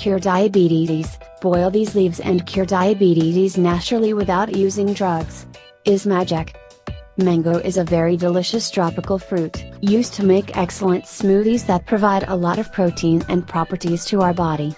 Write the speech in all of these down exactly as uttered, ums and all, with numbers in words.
cure diabetes. Boil these leaves and cure diabetes naturally without using drugs. Is magic. Mango is a very delicious tropical fruit, used to make excellent smoothies that provide a lot of protein and properties to our body.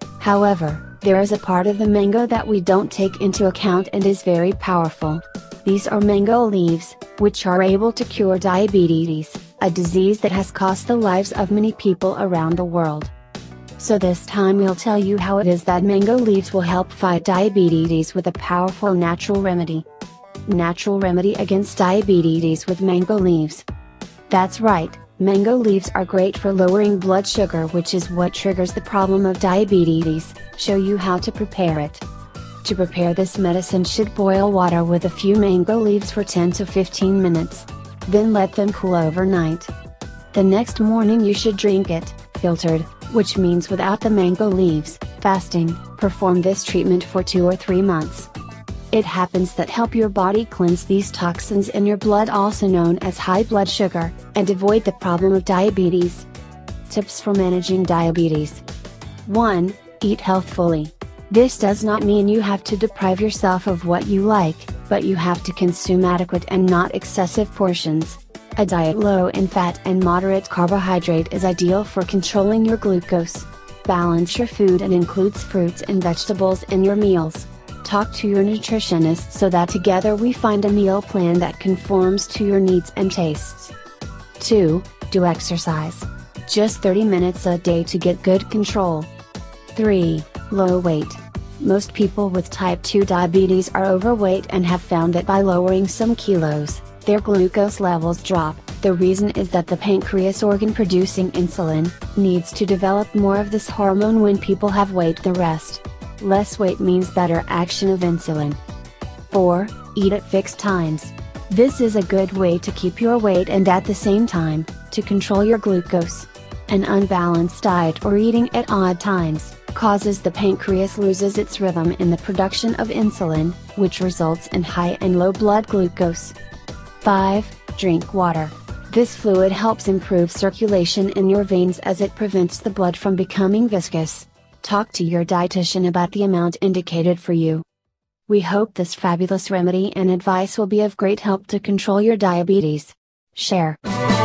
However, there is a part of the mango that we don't take into account and is very powerful. These are mango leaves, which are able to cure diabetes, a disease that has cost the lives of many people around the world. So this time we'll tell you how it is that mango leaves will help fight diabetes with a powerful natural remedy. Natural remedy against diabetes with mango leaves. That's right, mango leaves are great for lowering blood sugar, which is what triggers the problem of diabetes. Show you how to prepare it. To prepare this medicine, should boil water with a few mango leaves for ten to fifteen minutes. Then let them cool overnight. The next morning you should drink it, filtered, which means without the mango leaves. Fasting. Perform this treatment for two or three months. It happens that help your body cleanse these toxins in your blood, also known as high blood sugar, and avoid the problem of diabetes. Tips for managing diabetes. one. Eat healthfully. This does not mean you have to deprive yourself of what you like, but you have to consume adequate and not excessive portions. A diet low in fat and moderate carbohydrate is ideal for controlling your glucose. Balance your food and includes fruits and vegetables in your meals. Talk to your nutritionist so that together we find a meal plan that conforms to your needs and tastes. two. Do exercise. Just thirty minutes a day to get good control. three. Low weight. Most people with type two diabetes are overweight and have found that by lowering some kilos, their glucose levels drop. The reason is that the pancreas, organ producing insulin, needs to develop more of this hormone when people have weight. The rest. Less weight means better action of insulin. four. Eat at fixed times. This is a good way to keep your weight and at the same time, to control your glucose. An unbalanced diet or eating at odd times causes the pancreas loses its rhythm in the production of insulin, which results in high and low blood glucose. five. Drink water. This fluid helps improve circulation in your veins as it prevents the blood from becoming viscous. Talk to your dietitian about the amount indicated for you. We hope this fabulous remedy and advice will be of great help to control your diabetes. Share.